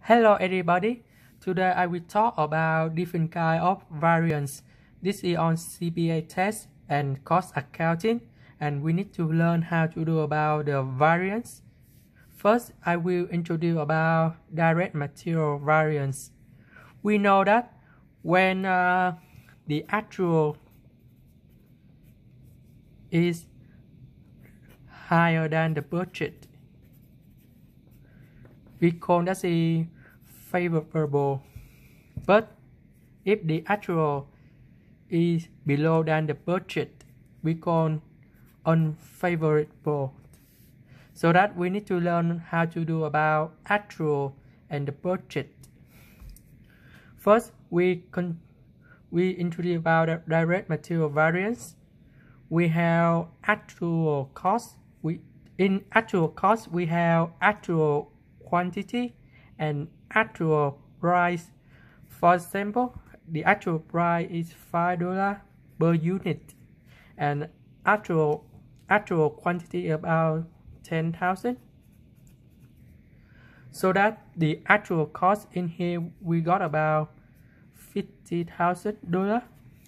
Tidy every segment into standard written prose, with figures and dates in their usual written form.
Hello everybody. Today I will talk about different kind of variance. This is on CPA test and cost accounting, and we need to learn how to do about the variance. First, I will introduce about direct material variance. We know that when the actual is higher than the budget, we call that is favorable. But if the actual is below than the budget, we call unfavorable. So that we need to learn how to do about actual and the budget. First, we introduce about the direct material variance. We have actual cost. In actual cost, we have actual quantity and actual price. For example, the actual price is $5 per unit, and actual quantity about 10,000. So that the actual cost in here we got about $50,000.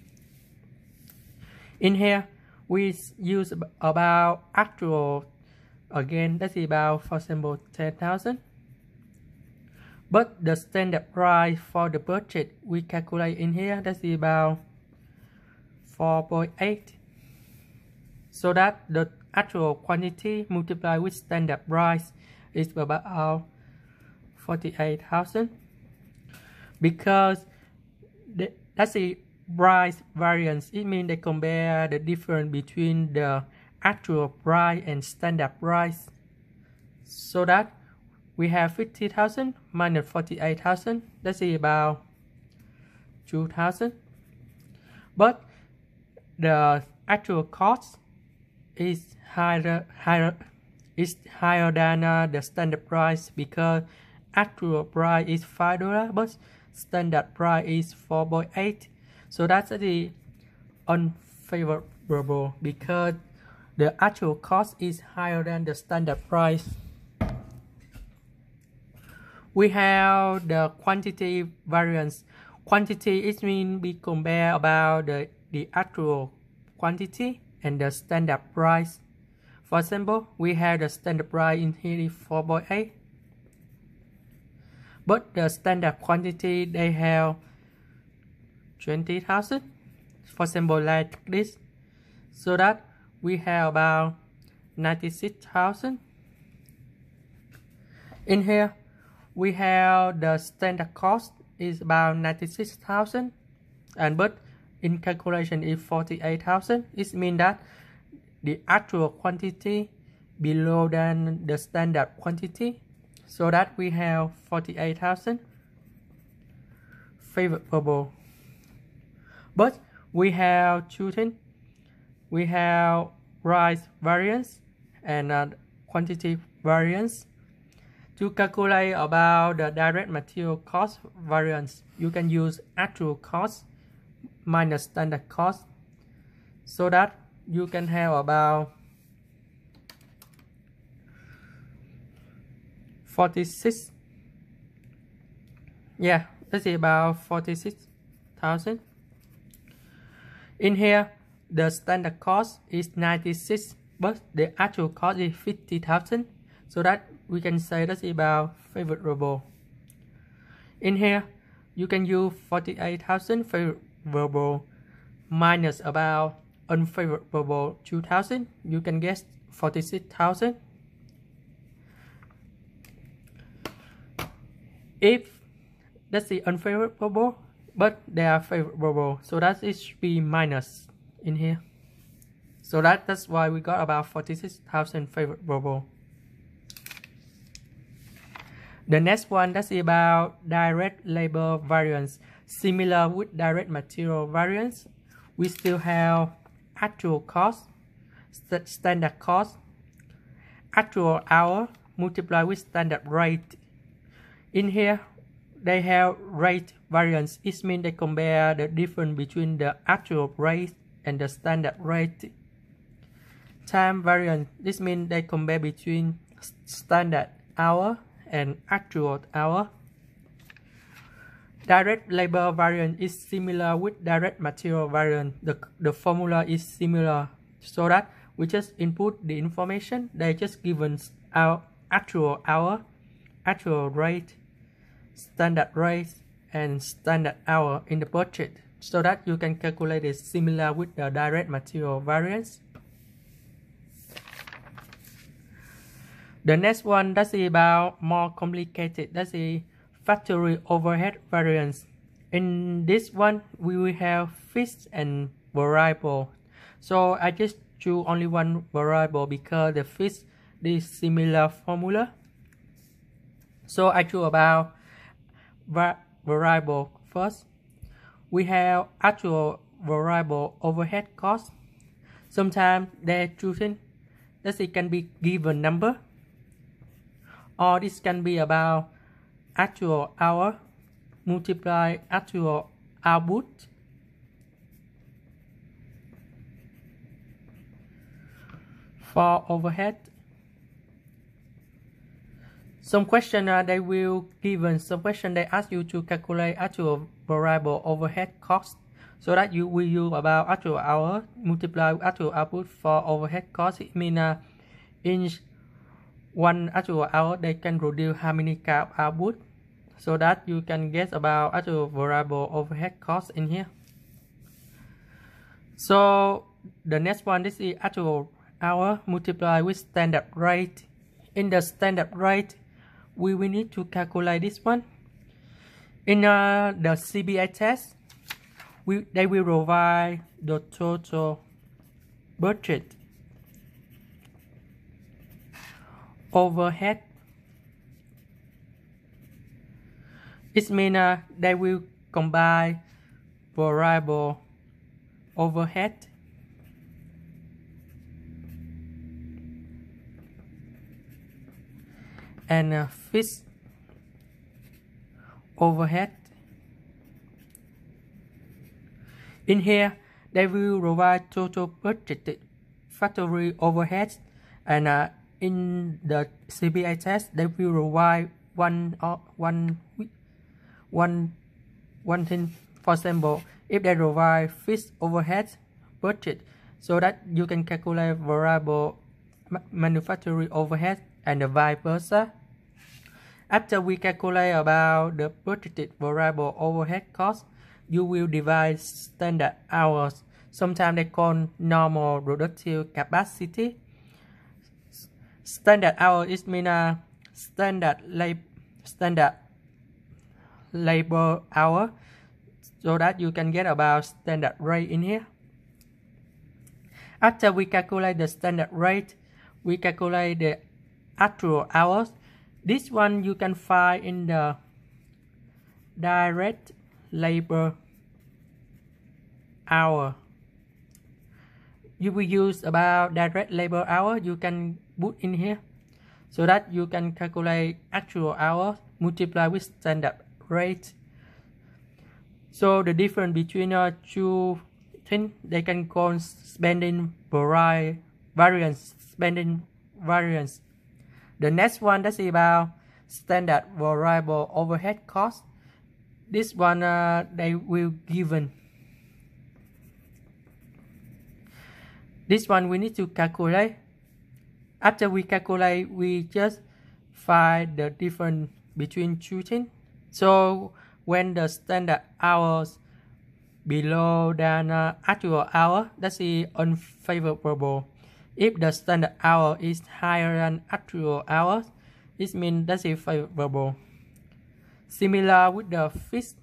In here we use about actual again, that's about, for example, 10,000. But the standard price for the budget we calculate in here, that's about 4.8. So that the actual quantity multiplied with standard price is about 48,000. Because that's the price variance, it means they compare the difference between the actual price and standard price. So that we have 50,000 minus 48,000, that's about 2,000. But the actual cost is higher than the standard price, because actual price is $5 but standard price is 4.8. So that's the unfavorable, because the actual cost is higher than the standard price. We have the quantity variance. Quantity, it means we compare about the actual quantity and the standard price. For example, we have the standard price in here is 4.8. But the standard quantity, they have 20,000. For example, like this. So that we have about 96,000. In here, we have the standard cost is about 96,000, and but in calculation is 48,000. It means that the actual quantity below than the standard quantity. So that we have 48,000 favorable. But we have two things. We have price variance and quantity variance. To calculate about the direct material cost variance, you can use actual cost minus standard cost. So that you can have about 46. Yeah, that's about 46,000. In here, the standard cost is 96, but the actual cost is 50,000. So that we can say that's about favorable. In here, you can use 48,000 favorable minus about unfavorable 2,000. You can get 46,000. If that's the unfavorable, but they are favorable, so that it should be minus in here. So that's why we got about 46,000 favorable. The next one, that's about direct labor variance. Similar with direct material variance, we still have actual cost, standard cost, actual hour multiplied with standard rate. In here, they have rate variance. It means they compare the difference between the actual rate and the standard rate. Time variance, this means they compare between standard hour and actual hour. direct labor variance is similar with direct material variance. The formula is similar, so that we just input the information. They just given our actual hour, actual rate, standard rate, and standard hour in the budget, so that you can calculate it similar with the direct material variance. The next one, that's about more complicated. That's a factory overhead variance. In this one, we will have fixed and variable. So I just choose only one variable because the fixed is similar formula. So I choose about variable first. We have actual variable overhead cost. Sometimes they're choosing that it can be given number, or this can be about actual hour multiply actual output. For overhead, some question they will given some question they ask you to calculate actual variable overhead cost, so that you will use about actual hour multiply actual output for overhead cost. It means in one actual hour they can produce how many kind of output, so that you can guess about actual variable overhead cost in here. So the next one, this is actual hour multiply with standard rate. In the standard rate, we will need to calculate this one. In the CBA test, they will provide the total budget overhead. It means they will combine variable overhead and fixed overhead. In here, they will provide total budgeted factory overhead, and in the CBA test, they will provide one thing. For example, if they provide fixed overhead budget, so that you can calculate variable manufacturing overhead and the vice versa. After we calculate about the budgeted variable overhead cost, you will divide standard hours. Sometimes they call normal productive capacity. Standard hour is mean standard labor hour, so that you can get about standard rate in here. After we calculate the standard rate, we calculate the actual hours. This one you can find in the direct labor hour. You will use about direct labor hour, you can put in here, so that you can calculate actual hours multiply with standard rate. So the difference between two things, they can call spending variance, spending variance. The next one, that's about standard variable overhead cost. This one they will given. This one we need to calculate. After we calculate, we just find the difference between two things. So when the standard hours below than actual hour, that's unfavorable. If the standard hour is higher than actual hours, it means that's favorable. Similar with the fixed.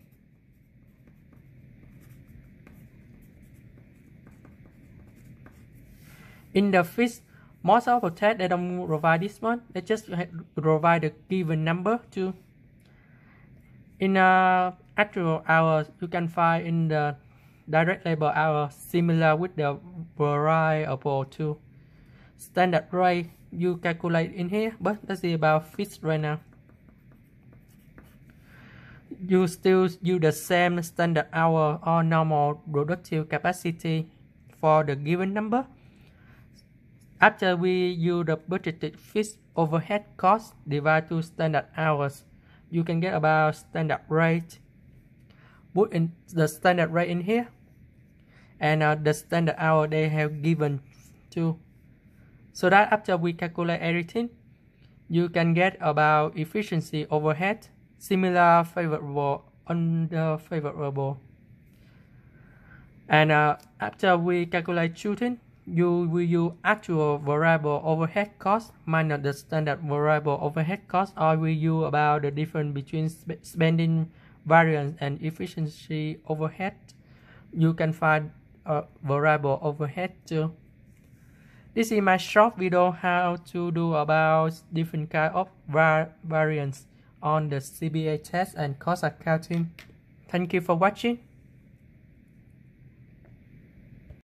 In the fixed, most of the tests they don't provide this one. They just provide the given number too. In actual hours, you can find in the direct labor hour similar with the variable too. Standard rate you calculate in here, but that's about fixed right now. You still use the same standard hour or normal productive capacity for the given number. After we use the budgeted fixed overhead cost divided to standard hours, you can get about standard rate put in the standard rate in here, and the standard hour they have given too, so that after we calculate everything, you can get about efficiency, overhead, similar, favorable, unfavorable. And after we calculate shooting, you will use actual variable overhead cost minus the standard variable overhead cost, or will use about the difference between spending variance and efficiency overhead. You can find a variable overhead too. This is my short video how to do about different kind of variance on the CPA test and cost accounting. Thank you for watching.